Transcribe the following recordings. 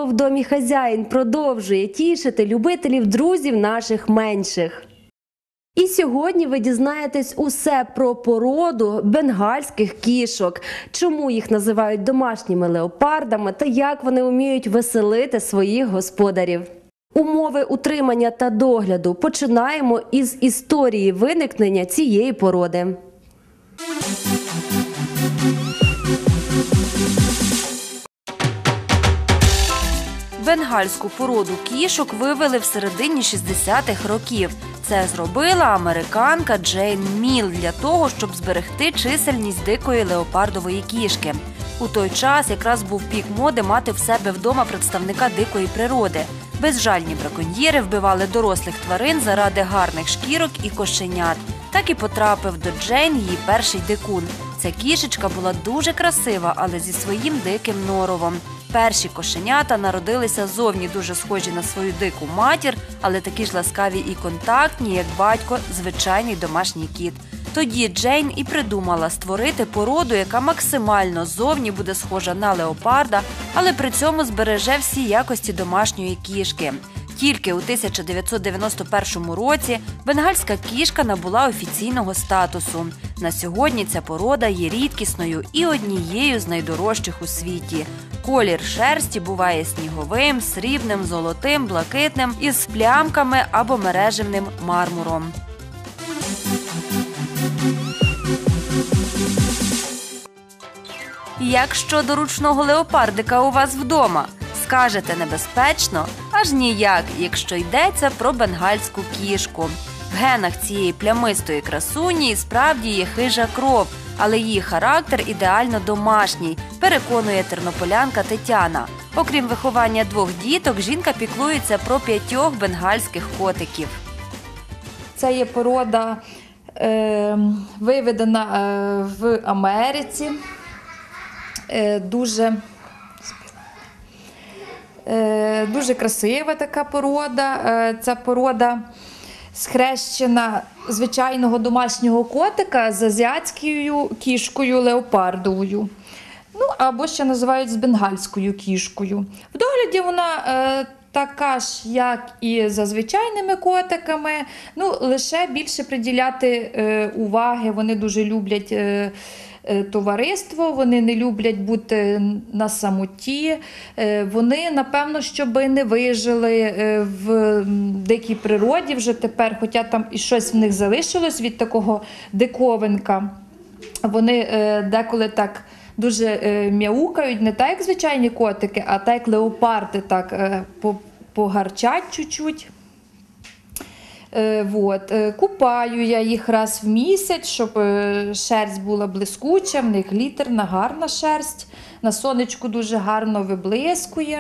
в домі хазяїн продовжує тішити любителів друзів наших менших. І сьогодні ви дізнаєтесь усе про породу бенгальських кішок, чому їх називають домашніми леопардами та як вони вміють веселити своїх господарів. Умови утримання та догляду. Починаємо із історії виникнення цієї породи. Бенгальську породу кішок вивели в середині 60-х років. Це зробила американка Джейн Міл для того, щоб зберегти чисельність дикої леопардової кішки. У той час якраз був пік моди мати в себе вдома представника дикої природи. Безжальні браконьєри вбивали дорослих тварин заради гарних шкірок і кошенят. Так і потрапив до Джейн її перший дикун. Ця кішечка була дуже красива, але зі своїм диким норовом. Перші кошенята народилися зовні дуже схожі на свою дику матір, але такі ж ласкаві і контактні, як батько, звичайний домашній кіт. Тоді Джейн і придумала створити породу, яка максимально зовні буде схожа на леопарда, але при цьому збереже всі якості домашньої кішки. Тільки у 1991 році бенгальська кішка набула офіційного статусу. На сьогодні ця порода є рідкісною і однією з найдорожчих у світі. Колір шерсті буває сніговим, срібним, золотим, блакитним, із плямками або мережевним мармуром. Як щодо ручного леопардика у вас вдома? Скажете, небезпечно? Аж ніяк, якщо йдеться про бенгальську кішку. В генах цієї плямистої красуні справді є хижа кров, але її характер ідеально домашній, переконує тернополянка Тетяна. Окрім виховання 2 діток, жінка піклується про 5 бенгальських котиків. Це є порода, виведена в Америці. Дуже красива така порода. Ця порода схрещена звичайного домашнього котика з азіатською кішкою леопардовою. Ну, або ще називають з бенгальською кішкою. В догляді вона така ж, як і за звичайними котиками, ну, лише більше приділяти уваги. Вони дуже люблять товариство, вони не люблять бути на самоті. Вони, напевно, щоб не вижили в дикій природі вже тепер, хоча там і щось в них залишилось від такого диковинка. Вони деколи так дуже мяукають, не так, як звичайні котики, а так, як леопарди, так погарчать чуть-чуть. Купаю я їх раз в місяць, щоб шерсть була блискуча, в них глітерна, гарна шерсть, на сонечку дуже гарно виблискує.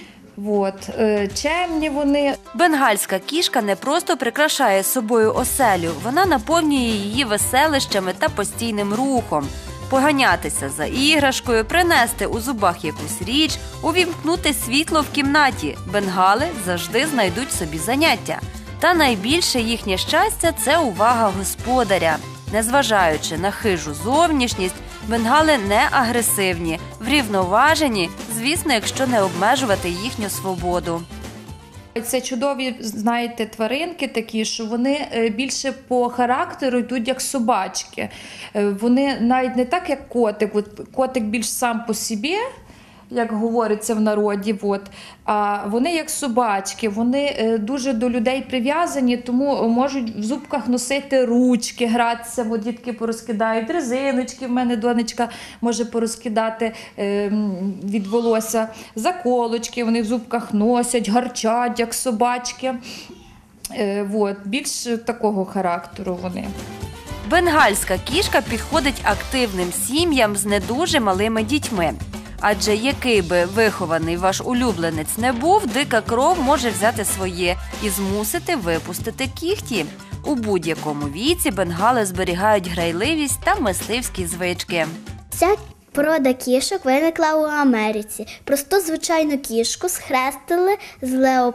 Чемні вони. Бенгальська кішка не просто прикрашає собою оселю, вона наповнює її веселищами та постійним рухом. Поганятися за іграшкою, принести у зубах якусь річ, увімкнути світло в кімнаті. Бенгали завжди знайдуть собі заняття. Та найбільше їхнє щастя – це увага господаря. Незважаючи на хижу зовнішність, бенгали не агресивні, врівноважені, звісно, якщо не обмежувати їхню свободу. Це чудові, знаєте, тваринки такі, що вони більше по характеру йдуть як собачки. Вони навіть не так, як котик. Котик більш сам по собі, як говориться в народі, а вони як собачки, вони дуже до людей прив'язані, тому можуть в зубках носити ручки, гратися, дітки порозкидають резиночки, в мене донечка може порозкидати від волосся, заколочки вони в зубках носять, гарчать, як собачки. Більш такого характеру вони. Бенгальська кішка підходить активним сім'ям з не дуже малими дітьми. Адже який би вихований ваш улюбленець не був, дика кров може взяти своє і змусити випустити кігті. У будь-якому віці бенгали зберігають грайливість та мисливські звички. Ця порода кішок виникла у Америці. Просту звичайну кішку схрестили з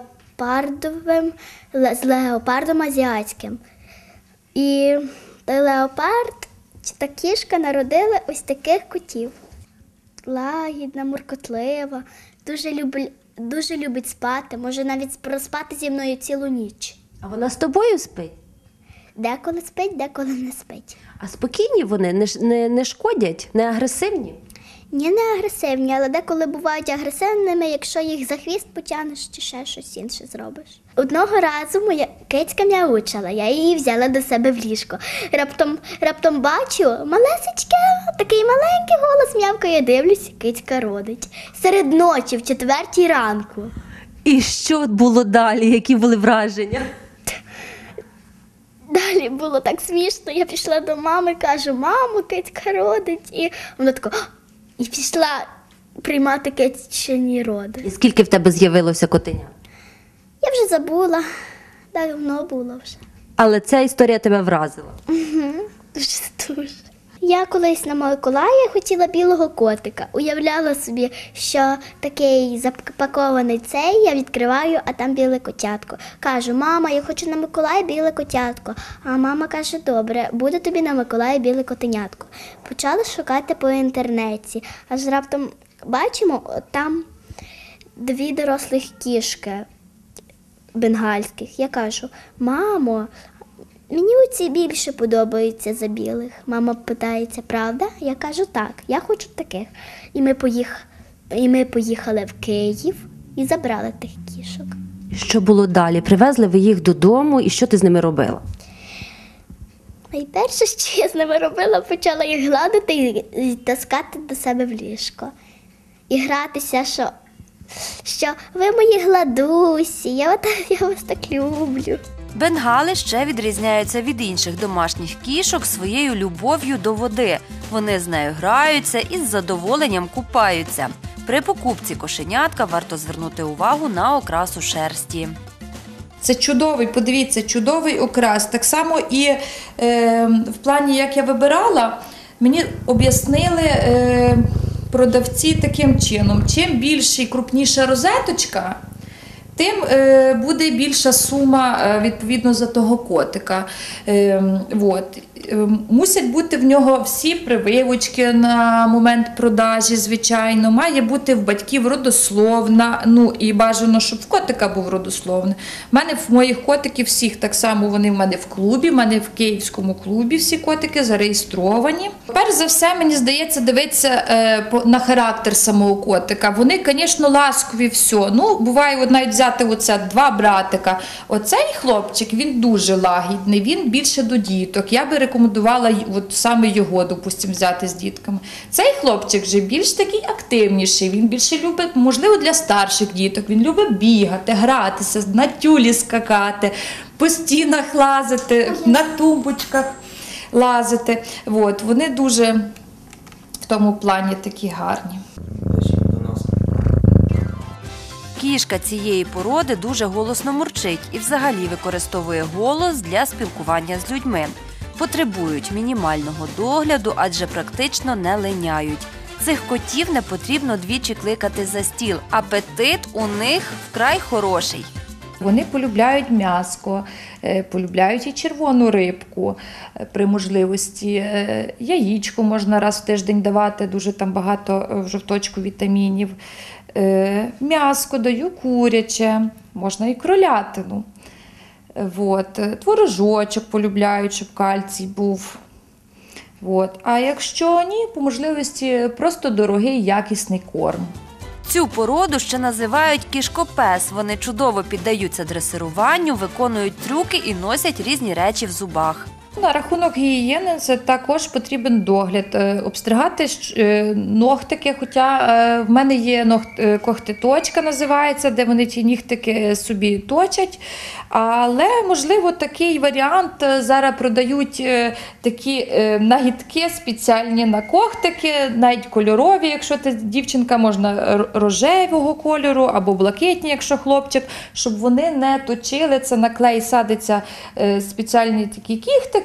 леопардом азіатським. І леопард та кішка народили ось таких котів. Лагідна, муркотлива, дуже дуже любить спати, може навіть проспати зі мною цілу ніч. А вона з тобою спить? Деколи спить, деколи не спить. А спокійні вони, не шкодять, не агресивні? Ні, не агресивні, але деколи бувають агресивними, якщо їх за хвіст потягнеш чи ще щось інше зробиш. Одного разу моя кицька м'яучала, я її взяла до себе в ліжко. Раптом бачу, малесечке, такий маленький голос м'явкає, дивлюсь, кицька родить. Серед ночі, в 4 ранку. І що було далі? Які були враження? Далі було так смішно, я пішла до мами, кажу, мамо, кицька родить. І вона така, і пішла приймати кицьчині роди. І скільки в тебе з'явилося котеня? Я вже забула, давно було вже. Але ця історія тебе вразила. Дуже. Я колись на Миколая хотіла білого котика. Уявляла собі, що такий запакований цей, я відкриваю, а там біле котятко. Кажу, мама, я хочу на Миколая біле котятко. А мама каже, добре, буде тобі на Миколая біле котенятко. Почала шукати по інтернеті. Аж раптом бачимо, там 2 дорослих кішки бенгальських. Я кажу, мамо, мені оці більше подобаються за білих. Мама питається, правда? Я кажу, так, я хочу таких. І ми поїхали в Київ і забрали тих кішок. Що було далі? Привезли ви їх додому, і що ти з ними робила? Найперше, що я з ними робила, почала їх гладити і таскати до себе в ліжко. І гратися, що ви мої гладусі, я вас так люблю. Бенгали ще відрізняються від інших домашніх кішок своєю любов'ю до води. Вони з нею граються і з задоволенням купаються. При покупці кошенятка варто звернути увагу на окрасу шерсті. Це чудовий, подивіться, чудовий окрас. Так само і в плані, як я вибирала, мені об'яснили продавці таким чином. Чим більша і крупніша розеточка, тим буде більша сума відповідно за того котика. Мусять бути в нього всі прививочки на момент продажі, звичайно. Має бути в батьків родословна, ну і бажано, щоб в котика був родословний. В мене, в моїх котиків всіх так само, вони в мене в клубі, в мене в київському клубі всі котики зареєстровані. Перш за все, мені здається, дивитися на характер самого котика. Вони, звісно, ласкові, все. Ну, буває, от навіть взяти оце 2 братика. Оцей хлопчик, він дуже лагідний, він більше до діток. Я би рекомендувала от саме його, допустимо, взяти з дітками. Цей хлопчик вже більш такий активніший, він більше любить, можливо, для старших діток. Він любить бігати, гратися, на тюлі скакати, по стінах лазити, на тумбочках лазити. От, вони дуже в тому плані такі гарні. Кішка цієї породи дуже голосно мурчить і взагалі використовує голос для спілкування з людьми. Потребують мінімального догляду, адже практично не линяють. Цих котів не потрібно двічі кликати за стіл. Апетит у них вкрай хороший. Вони полюбляють м'яско, полюбляють і червону рибку при можливості. Яєчко можна раз в тиждень давати, дуже там багато в жовточку вітамінів. М'яско даю куряче, можна і кролятину. Творожочок полюбляють, щоб кальцій був. А якщо ні, по можливості просто дорогий якісний корм. Цю породу ще називають кішкопес. Вони чудово піддаються дресируванню, виконують трюки і носять різні речі в зубах. На рахунок гігієни це також потрібен догляд. Обстригати ногтики, хоча в мене є когтеточка називається, де вони ті нігтики собі точать. Але, можливо, такий варіант зараз продають такі нагідки спеціальні на когтики, навіть кольорові, якщо ти дівчинка, можна рожевого кольору або блакитні, якщо хлопчик, щоб вони не точили. Це на клей садиться спеціальний такий кіхтик,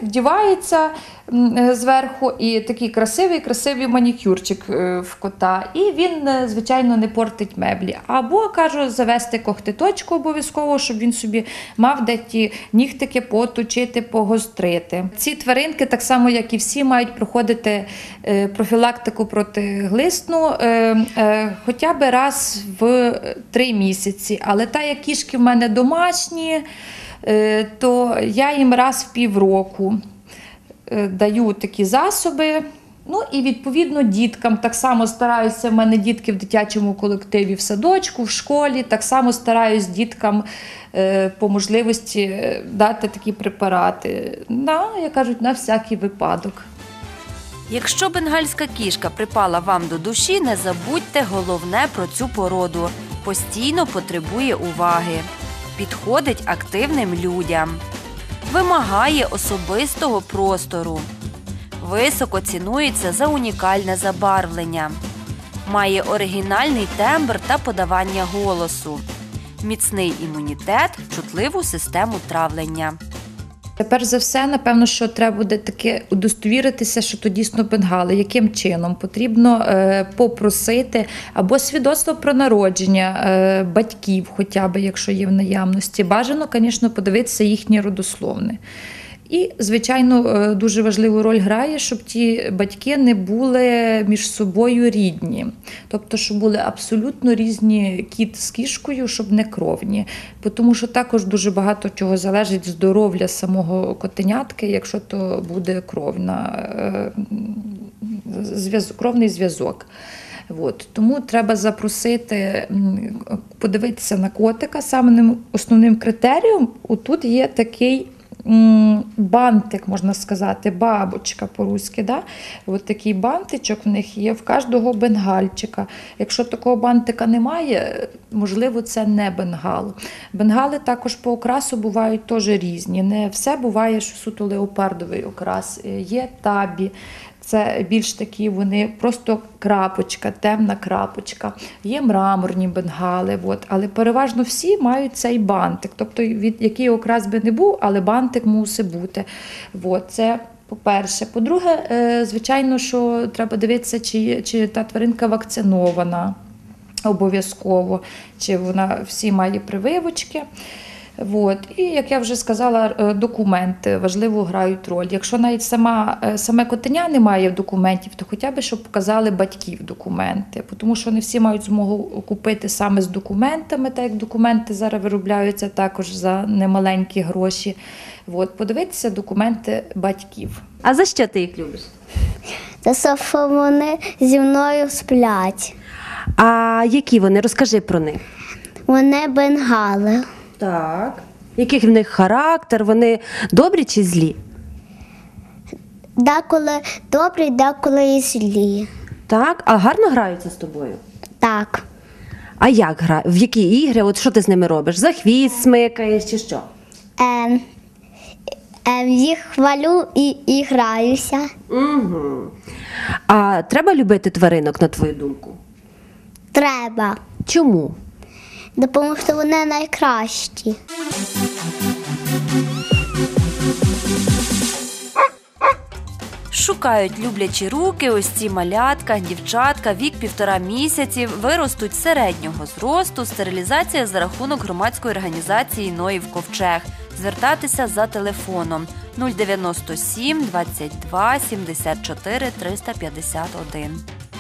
вдівається зверху і такий красивий манікюрчик в кота. І він, звичайно, не портить меблі. Або, кажу, завести когтеточку обов'язково, щоб він собі мав де ті нігтики поточити, погострити. Ці тваринки, так само, як і всі, мають проходити профілактику протиглисну хоча б раз в 3 місяці. Але так як кішки в мене домашні, то я їм раз в півроку даю такі засоби. Ну і відповідно діткам так само стараюся, в мене дітки в дитячому колективі, в садочку, в школі, так само стараюсь діткам по можливості дати такі препарати, як кажуть, на всякий випадок. Якщо бенгальська кішка припала вам до душі, не забудьте головне про цю породу. Постійно потребує уваги. Підходить активним людям. Вимагає особистого простору. Високо цінується за унікальне забарвлення. Має оригінальний тембр та подавання голосу. Міцний імунітет, чутливу систему травлення. Перш за все, напевно, що треба буде таки удостовіритися, що то дійсно бенгали. Яким чином? Потрібно попросити або свідоцтво про народження батьків, хоча б, якщо є в наявності. Бажано, звісно, подивитися їхнє родословне. І, звичайно, дуже важливу роль грає, щоб ті батьки не були між собою рідні. Тобто, щоб були абсолютно різні кіт з кішкою, щоб не кровні. Тому що також дуже багато чого залежить від здоров'я самого котенятки, якщо то буде кровний зв'язок. Тому треба запросити, подивитися на котика. Самим основним критерієм тут є такий бантик, можна сказати, бабочка по-руськи. Да? От такий бантичок в них є в кожного бенгальчика. Якщо такого бантика немає, можливо, це не бенгал. Бенгали також по окрасу бувають теж різні. Не все буває, що суто леопардовий окрас. Є табі. Це більш такі вони просто крапочка, темна крапочка. Є мраморні бенгали, але переважно всі мають цей бантик. Тобто, від який окрас би не був, але бантик мусить бути. Це по-перше. По-друге, звичайно, що треба дивитися, чи та тваринка вакцинована обов'язково, чи вона всі має прививочки. І, як я вже сказала, документи важливо грають роль. Якщо навіть саме котеня не має документів, то хоча б, щоб показали батьків документи. Тому що не всі мають змогу купити саме з документами, так як документи зараз виробляються також за немаленькі гроші. Подивитися документи батьків. А за що ти їх любиш? За що вони зі мною сплять. А які вони? Розкажи про них. Вони бенгали. Так. Який в них характер? Вони добрі чи злі? Деколи добрі, деколи і злі. Так. А гарно граються з тобою? Так. А як грають? В які ігри? Що ти з ними робиш? За хвіст смикаєш чи що? Їх хвалю і граюся. Угу. А треба любити тваринок, на твою думку? Треба. Чому? Тому що вони найкращі. Шукають люблячі руки ось ці малятка, дівчатка, вік 1,5 місяців, виростуть середнього зросту, стерилізація за рахунок громадської організації «Ноїв Ковчег». Звертатися за телефоном 097 22 74 351.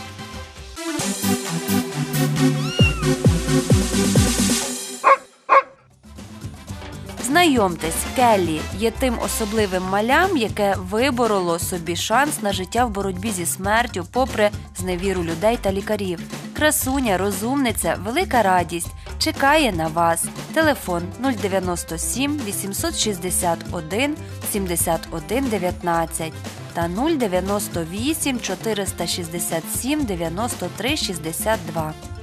Знайомтесь, Келлі є тим особливим малям, яке вибороло собі шанс на життя в боротьбі зі смертю попри зневіру людей та лікарів. Красуня, розумниця, велика радість чекає на вас. Телефон 097 861 71 19 та 098 467 93 62.